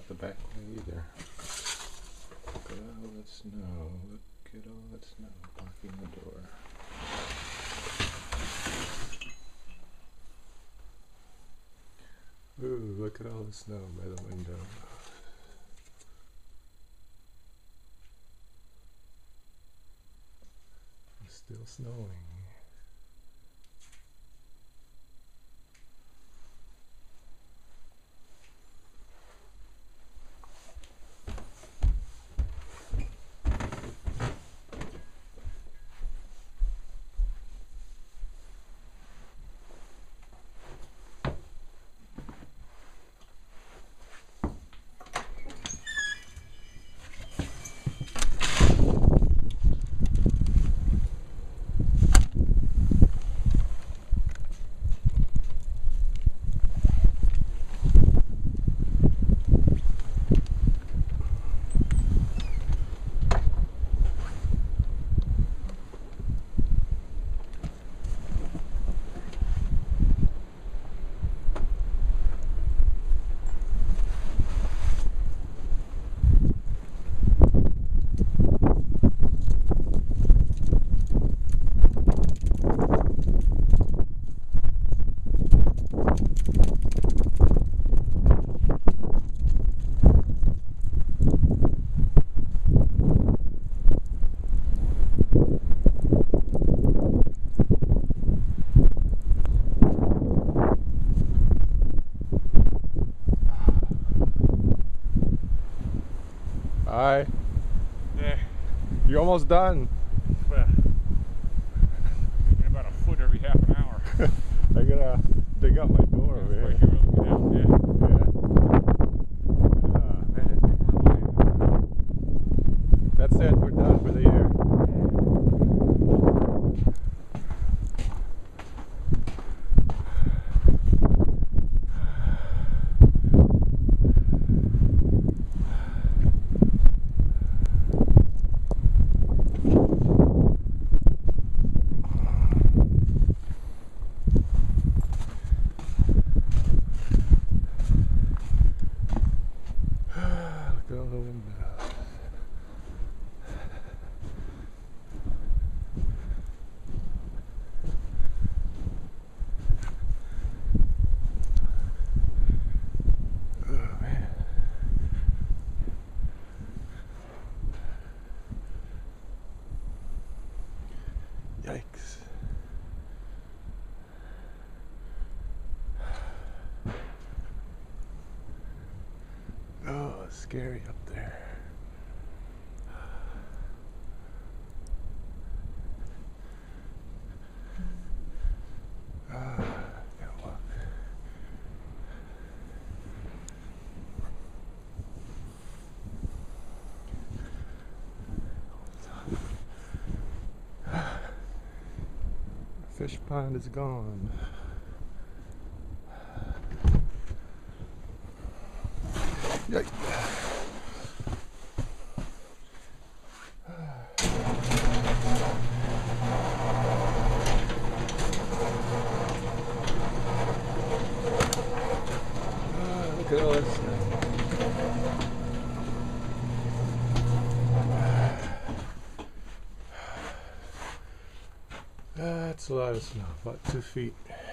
the back way either. Look at all that snow. Look at all that snow blocking the door. Ooh, look at all the snow by the window. It's still snowing. Hi. Yeah. You're almost done. Well, about a foot every half an hour. I gotta dig up my door over here. That's it, we're done for the year. Look at all the windows. Oh man. Yikes. Oh, it's scary up there. Gotta walk. Fish pond is gone. Yikes. Look at all that snow. That's a lot of snow, about 2 feet.